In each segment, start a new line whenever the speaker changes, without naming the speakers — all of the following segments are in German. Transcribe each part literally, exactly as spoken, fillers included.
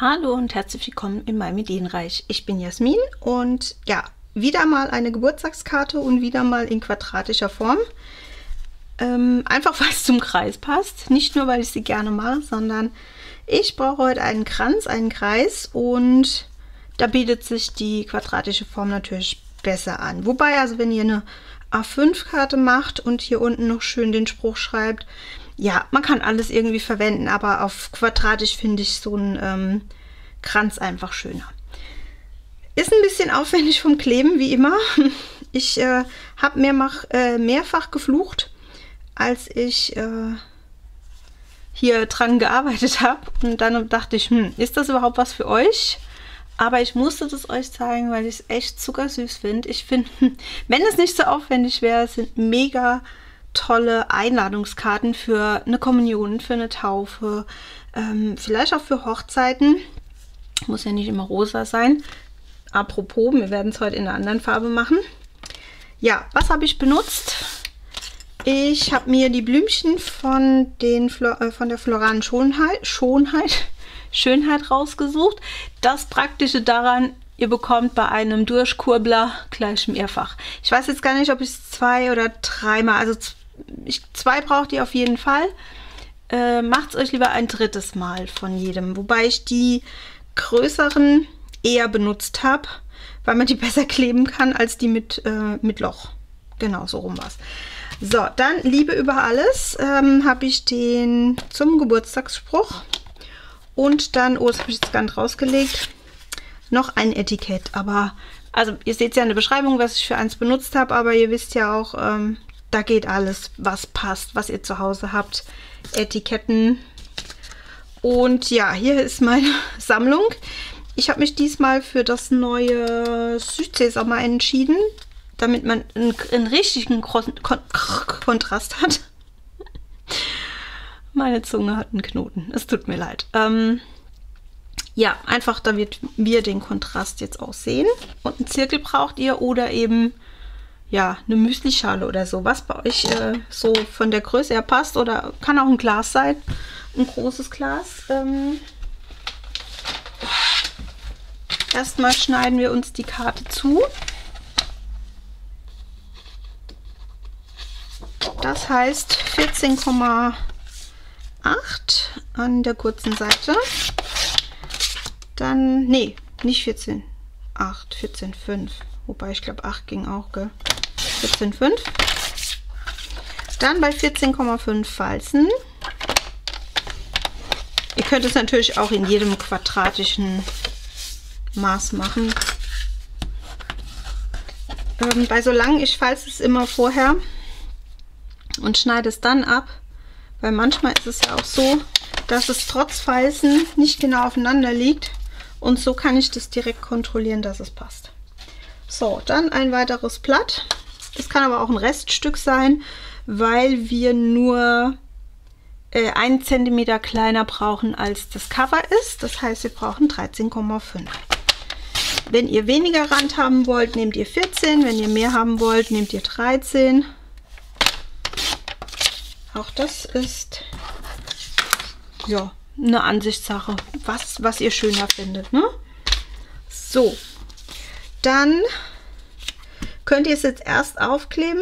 Hallo und herzlich willkommen in meinem Ideenreich. Ich bin Jasmin und ja, wieder mal eine Geburtstagskarte und wieder mal in quadratischer Form. Ähm, einfach weil es zum Kreis passt. Nicht nur, weil ich sie gerne mache, sondern ich brauche heute einen Kranz, einen Kreis und da bietet sich die quadratische Form natürlich besser an. Wobei, also wenn ihr eine A fünf Karte macht und hier unten noch schön den Spruch schreibt, ja, man kann alles irgendwie verwenden, aber auf quadratisch finde ich so einen ähm, Kranz einfach schöner. Ist ein bisschen aufwendig vom Kleben, wie immer. Ich äh, habe mehrfach, äh, mehrfach geflucht, als ich äh, hier dran gearbeitet habe. Und dann dachte ich, hm, ist das überhaupt was für euch? Aber ich musste das euch zeigen, weil ich es echt zuckersüß finde. Ich finde, wenn es nicht so aufwendig wäre, sind mega tolle Einladungskarten für eine Kommunion, für eine Taufe, ähm, vielleicht auch für Hochzeiten. Muss ja nicht immer rosa sein. Apropos, wir werden es heute in einer anderen Farbe machen. Ja, was habe ich benutzt? Ich habe mir die Blümchen von, den Flo äh, von der Floralen Schönheit, Schönheit, Schönheit rausgesucht. Das Praktische daran, ihr bekommt bei einem Durchkurbler gleich mehrfach. Ich weiß jetzt gar nicht, ob ich es zwei oder dreimal, also ich, zwei braucht ihr auf jeden Fall. Äh, macht es euch lieber ein drittes Mal von jedem. Wobei ich die größeren eher benutzt habe, weil man die besser kleben kann als die mit, äh, mit Loch. Genau, so rum was. So, dann Liebe über alles ähm, habe ich den zum Geburtstagsspruch. Und dann, oh, das habe ich jetzt gar nicht rausgelegt, noch ein Etikett. Aber, also ihr seht ja in der Beschreibung, was ich für eins benutzt habe, aber ihr wisst ja auch, ähm, da geht alles, was passt, was ihr zu Hause habt. Etiketten. Und ja, hier ist meine Sammlung. Ich habe mich diesmal für das neue Südseesommer entschieden, damit man einen, einen richtigen Kon Kon Kontrast hat. Meine Zunge hat einen Knoten. Es tut mir leid. Ähm, ja, einfach damit wir den Kontrast jetzt auch sehen. Und einen Zirkel braucht ihr oder eben ja, eine Müslischale oder so, was bei euch äh, so von der Größe her passt, oder kann auch ein Glas sein, ein großes Glas. Ähm, erstmal schneiden wir uns die Karte zu. Das heißt vierzehn Komma acht an der kurzen Seite. Dann, nee, nicht vierzehn Komma acht, vierzehn Komma fünf. Wobei ich glaube acht ging auch, gell? vierzehn Komma fünf. Dann bei vierzehn Komma fünf Falzen. Ihr könnt es natürlich auch in jedem quadratischen Maß machen. Ähm, bei so lang, ich falze es immer vorher und schneide es dann ab, weil manchmal ist es ja auch so, dass es trotz Falzen nicht genau aufeinander liegt, und so kann ich das direkt kontrollieren, dass es passt. So, dann ein weiteres Blatt. Das kann aber auch ein Reststück sein, weil wir nur äh, einen Zentimeter kleiner brauchen, als das Cover ist. Das heißt, wir brauchen dreizehn Komma fünf. Wenn ihr weniger Rand haben wollt, nehmt ihr vierzehn. Wenn ihr mehr haben wollt, nehmt ihr dreizehn. Auch das ist ja eine Ansichtssache, was, was ihr schöner findet, ne? So. Dann könnt ihr es jetzt erst aufkleben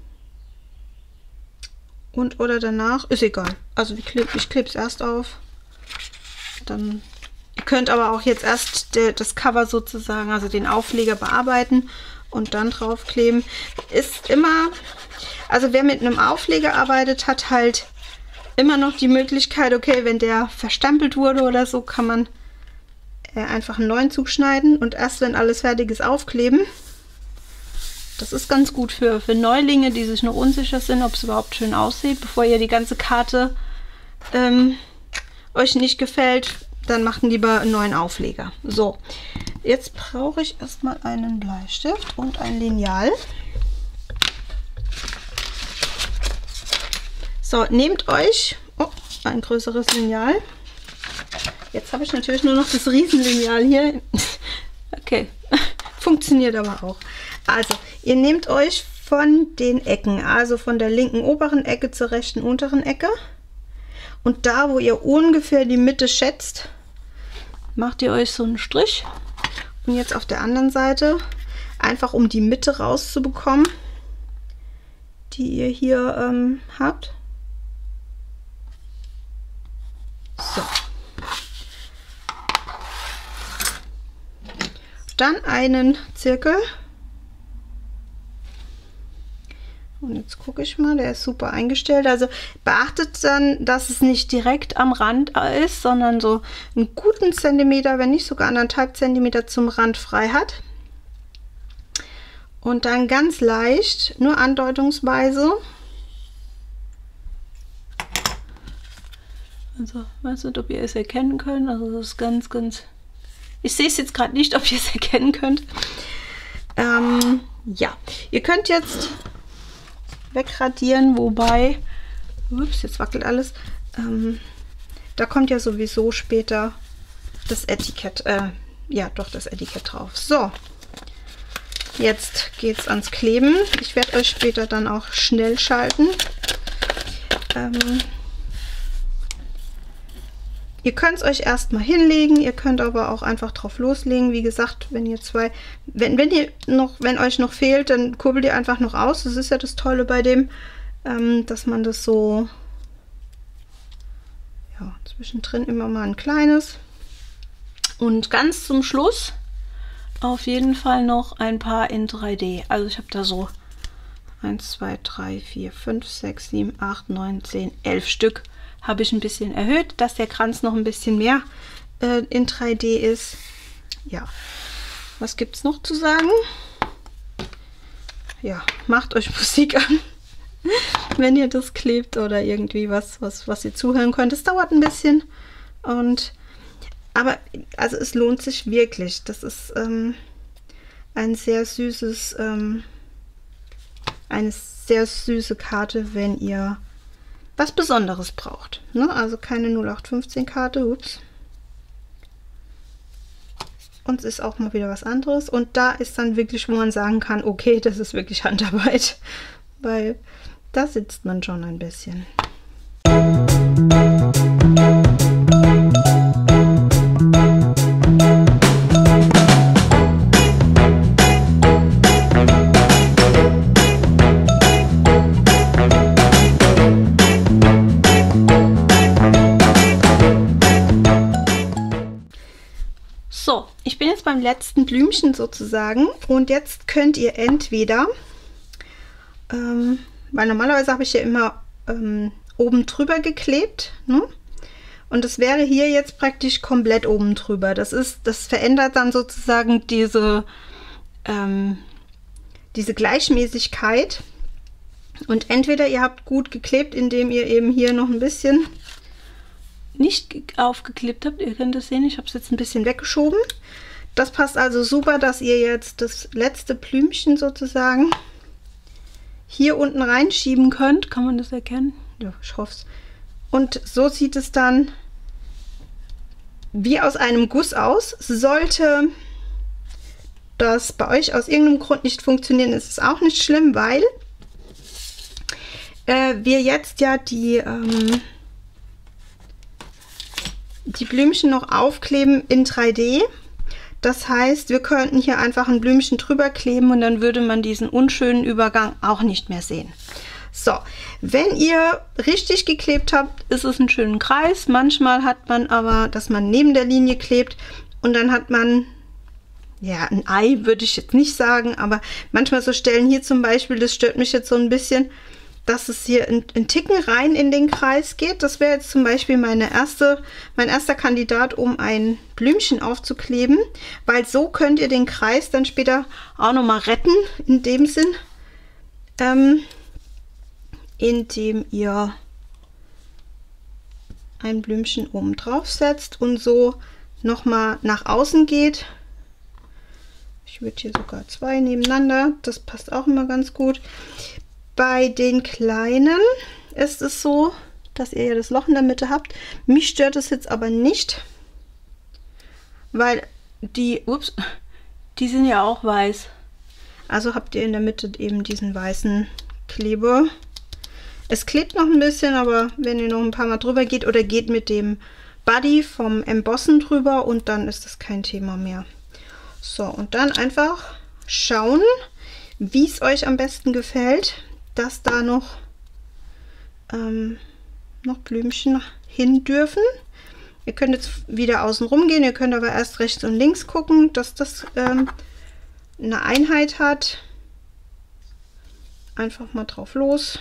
und oder danach, ist egal. Also ich klebe ich klebe es erst auf. Dann, ihr könnt aber auch jetzt erst de, das Cover sozusagen, also den Aufleger bearbeiten und dann draufkleben. Ist immer, also wer mit einem Aufleger arbeitet, hat halt immer noch die Möglichkeit, okay, wenn der verstempelt wurde oder so, kann man einfach einen neuen Zug schneiden und erst wenn alles fertig ist, aufkleben. Das ist ganz gut für, für Neulinge, die sich noch unsicher sind, ob es überhaupt schön aussieht. Bevor ihr die ganze Karte ähm, euch nicht gefällt, dann macht lieber einen neuen Aufleger. So, jetzt brauche ich erstmal einen Bleistift und ein Lineal. So, nehmt euch oh, ein größeres Lineal. Jetzt habe ich natürlich nur noch das Riesenlineal hier. Okay, funktioniert aber auch. Also, ihr nehmt euch von den Ecken, also von der linken oberen Ecke zur rechten unteren Ecke. Und da, wo ihr ungefähr die Mitte schätzt, macht ihr euch so einen Strich. Und jetzt auf der anderen Seite, einfach um die Mitte rauszubekommen, die ihr hier ähm, habt. So. Dann einen Zirkel. Und jetzt gucke ich mal, der ist super eingestellt. Also beachtet dann, dass es nicht direkt am Rand ist, sondern so einen guten Zentimeter, wenn nicht sogar anderthalb Zentimeter zum Rand frei hat. Und dann ganz leicht, nur andeutungsweise. Also, weiß nicht, ob ihr es erkennen könnt. Also, das ist ganz, ganz. Ich sehe es jetzt gerade nicht, ob ihr es erkennen könnt. Ähm, ja, ihr könnt jetzt wegradieren, wobei, ups, jetzt wackelt alles, ähm, da kommt ja sowieso später das Etikett, äh, ja doch das Etikett drauf. So, jetzt geht es ans Kleben. Ich werde euch später dann auch schnell schalten. Ähm, ihr könnt es euch erstmal hinlegen, ihr könnt aber auch einfach drauf loslegen. Wie gesagt, wenn ihr zwei, wenn, wenn ihr noch, wenn euch noch fehlt, dann kurbelt ihr einfach noch aus. Das ist ja das Tolle bei dem, ähm, dass man das so, ja, zwischendrin immer mal ein kleines. Und ganz zum Schluss auf jeden Fall noch ein paar in drei D. Also ich habe da so eins, zwei, drei, vier, fünf, sechs, sieben, acht, neun, zehn, elf Stück. Habe ich ein bisschen erhöht, dass der Kranz noch ein bisschen mehr äh, in drei D ist. Ja, was gibt es noch zu sagen? Ja, macht euch Musik an, wenn ihr das klebt oder irgendwie was, was, was ihr zuhören könnt. Es dauert ein bisschen und aber also es lohnt sich wirklich. Das ist ähm, ein sehr süßes, ähm, eine sehr süße Karte, wenn ihr was Besonderes braucht. Ne? Also keine null acht fünfzehn Karte. Ups. Und es ist auch mal wieder was anderes. Und da ist dann wirklich, wo man sagen kann, okay, das ist wirklich Handarbeit. Weil da sitzt man schon ein bisschen. So, ich bin jetzt beim letzten Blümchen sozusagen und jetzt könnt ihr entweder, ähm, weil normalerweise habe ich ja immer ähm, oben drüber geklebt, ne? Und das wäre hier jetzt praktisch komplett oben drüber. Das ist, das verändert dann sozusagen diese, ähm, diese Gleichmäßigkeit. Und entweder ihr habt gut geklebt, indem ihr eben hier noch ein bisschen nicht aufgeklebt habt. Ihr könnt es sehen, ich habe es jetzt ein bisschen weggeschoben. Das passt also super, dass ihr jetzt das letzte Blümchen sozusagen hier unten reinschieben könnt. Kann man das erkennen? Ja, ich hoffe es. Und so sieht es dann wie aus einem Guss aus. Sollte das bei euch aus irgendeinem Grund nicht funktionieren, ist es auch nicht schlimm, weil äh, wir jetzt ja die ähm, die Blümchen noch aufkleben in drei D. Das heißt, wir könnten hier einfach ein Blümchen drüber kleben und dann würde man diesen unschönen Übergang auch nicht mehr sehen. So, wenn ihr richtig geklebt habt, ist es ein schöner Kreis. Manchmal hat man aber, dass man neben der Linie klebt und dann hat man, ja, ein Ei würde ich jetzt nicht sagen, aber manchmal so Stellen hier zum Beispiel, das stört mich jetzt so ein bisschen, dass es hier ein, ein Ticken rein in den Kreis geht. Das wäre jetzt zum Beispiel meine erste, mein erster Kandidat, um ein Blümchen aufzukleben, weil so könnt ihr den Kreis dann später auch noch mal retten, in dem Sinn, ähm, indem ihr ein Blümchen oben drauf setzt und so noch mal nach außen geht. Ich würde hier sogar zwei nebeneinander, das passt auch immer ganz gut. Bei den kleinen ist es so, dass ihr ja das Loch in der Mitte habt. Mich stört es jetzt aber nicht, weil die, ups, die sind ja auch weiß. Also habt ihr in der Mitte eben diesen weißen Kleber. Es klebt noch ein bisschen, aber wenn ihr noch ein paar Mal drüber geht oder geht mit dem Buddy vom Embossen drüber und dann ist das kein Thema mehr. So, und dann einfach schauen, wie es euch am besten gefällt, dass da noch, ähm, noch Blümchen hin dürfen. Ihr könnt jetzt wieder außen rum gehen, ihr könnt aber erst rechts und links gucken, dass das ähm, eine Einheit hat. Einfach mal drauf los.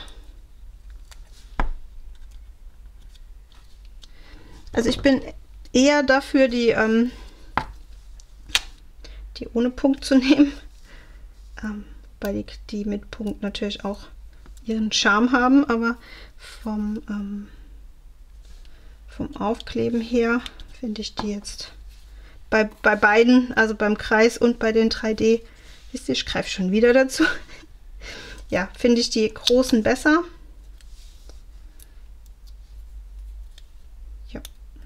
Also ich bin eher dafür, die, ähm, die ohne Punkt zu nehmen, ähm, weil die, die mit Punkt natürlich auch ihren Charme haben, aber vom, ähm, vom Aufkleben her finde ich die jetzt bei, bei beiden, also beim Kreis und bei den drei D, wisst ihr, ich greife schon wieder dazu. Ja, finde ich die großen besser. Ja.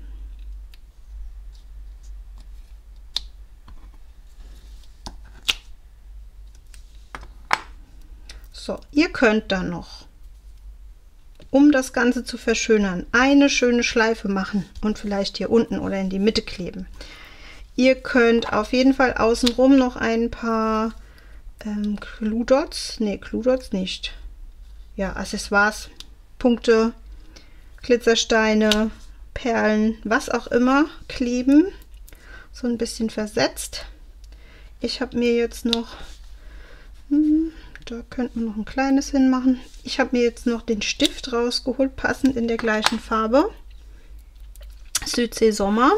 So, ihr könnt dann noch, um das Ganze zu verschönern, eine schöne Schleife machen und vielleicht hier unten oder in die Mitte kleben. Ihr könnt auf jeden Fall außenrum noch ein paar ähm, Glue Dots, nee, Glue Dots nicht, ja, Accessoires, Punkte, Glitzersteine, Perlen, was auch immer kleben, so ein bisschen versetzt. Ich habe mir jetzt noch, hm, da könnte man noch ein kleines hinmachen. Ich habe mir jetzt noch den Stift rausgeholt, passend in der gleichen Farbe, Südsee Sommer.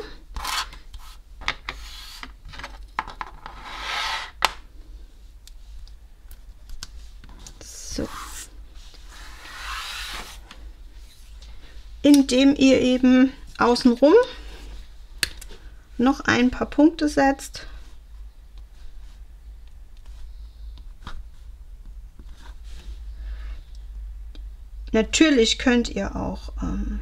So. Indem ihr eben außenrum noch ein paar Punkte setzt. Natürlich könnt ihr auch ähm,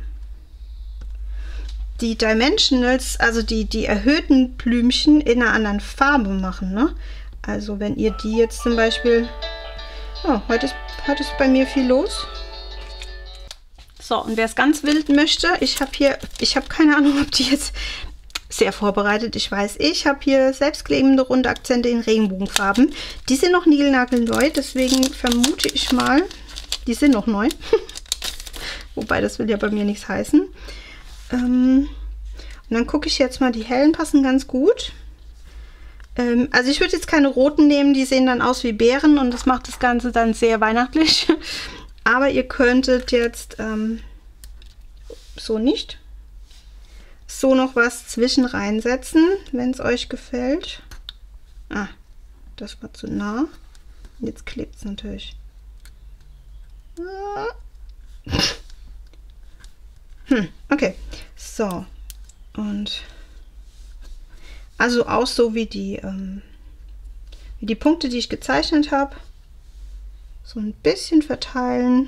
die Dimensionals, also die, die erhöhten Blümchen in einer anderen Farbe machen, ne? Also wenn ihr die jetzt zum Beispiel... Oh, heute ist, heute ist bei mir viel los. So, und wer es ganz wild möchte, ich habe hier, ich habe keine Ahnung, ob die jetzt sehr vorbereitet, ich weiß, ich habe hier selbstklebende runde Akzente in Regenbogenfarben. Die sind noch niegelnagelneu, deswegen vermute ich mal, die sind noch neu. Wobei, das will ja bei mir nichts heißen. Ähm, und dann gucke ich jetzt mal, die hellen passen ganz gut. Ähm, also ich würde jetzt keine roten nehmen, die sehen dann aus wie Beeren und das macht das Ganze dann sehr weihnachtlich. Aber ihr könntet jetzt ähm, so nicht, so noch was zwischen reinsetzen, wenn es euch gefällt. Ah, das war zu nah. Jetzt klebt es natürlich. Hm, okay. So. Und also auch so wie die, ähm, wie die Punkte, die ich gezeichnet habe. So ein bisschen verteilen.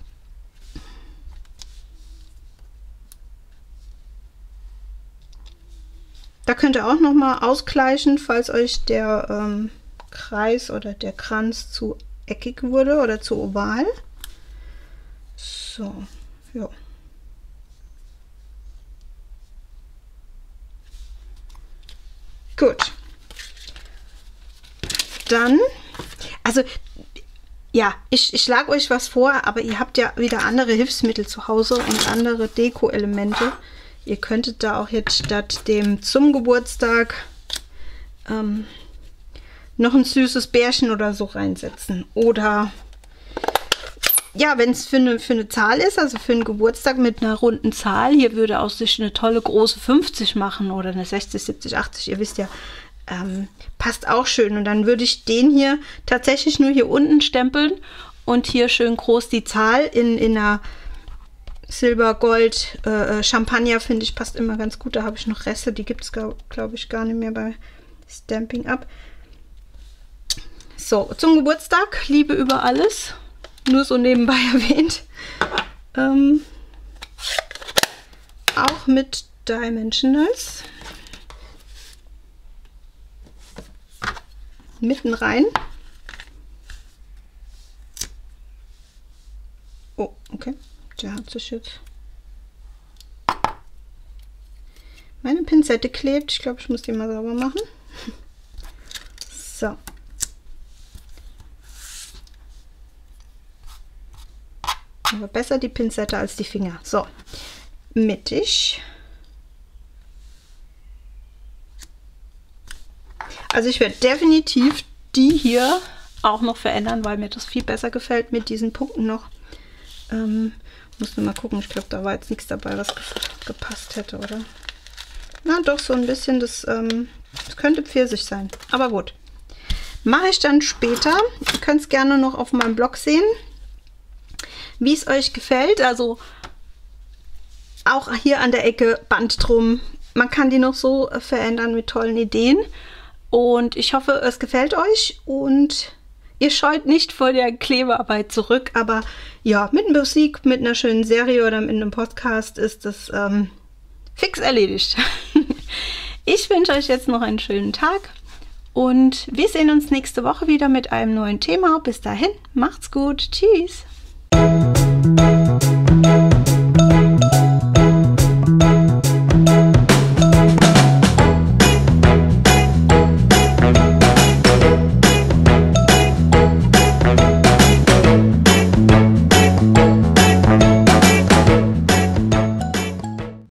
Da könnt ihr auch noch mal ausgleichen, falls euch der ähm, Kreis oder der Kranz zu eckig wurde oder zu oval. So, ja. Gut. Dann, also ja, ich, ich schlage euch was vor, aber ihr habt ja wieder andere Hilfsmittel zu Hause und andere Deko-Elemente. Ihr könntet da auch jetzt statt dem zum Geburtstag ähm, noch ein süßes Bärchen oder so reinsetzen. Oder ja, wenn es für eine, für eine Zahl ist, also für einen Geburtstag mit einer runden Zahl, hier würde aus sich eine tolle große fünfzig machen oder eine sechzig, siebzig, achtzig, ihr wisst ja, ähm, passt auch schön. Und dann würde ich den hier tatsächlich nur hier unten stempeln und hier schön groß die Zahl in, in einer Silber, Gold, äh, Champagner, finde ich, passt immer ganz gut. Da habe ich noch Reste, die gibt es, glaube glaub ich, gar nicht mehr bei Stampin' Up. So, zum Geburtstag, Liebe über alles. Nur so nebenbei erwähnt. Ähm, auch mit Dimensionals. Mitten rein. Oh, okay. Der hat sich jetzt... Meine Pinzette klebt. Ich glaube, ich muss die mal sauber machen. So. Aber besser die Pinzette als die Finger. So, mittig. Also ich werde definitiv die hier auch noch verändern, weil mir das viel besser gefällt mit diesen Punkten noch. Ähm, muss nur mal gucken. Ich glaube, da war jetzt nichts dabei, was gepasst hätte, oder? Na doch, so ein bisschen. Das, ähm, das könnte Pfirsich sein. Aber gut. Mache ich dann später. Ihr könnt es gerne noch auf meinem Blog sehen, wie es euch gefällt. Also auch hier an der Ecke Band drum. Man kann die noch so verändern mit tollen Ideen. Und ich hoffe, es gefällt euch und ihr scheut nicht vor der Klebearbeit zurück. Aber ja, mit Musik, mit einer schönen Serie oder mit einem Podcast ist das ähm, fix erledigt. Ich wünsche euch jetzt noch einen schönen Tag und wir sehen uns nächste Woche wieder mit einem neuen Thema. Bis dahin, macht's gut. Tschüss.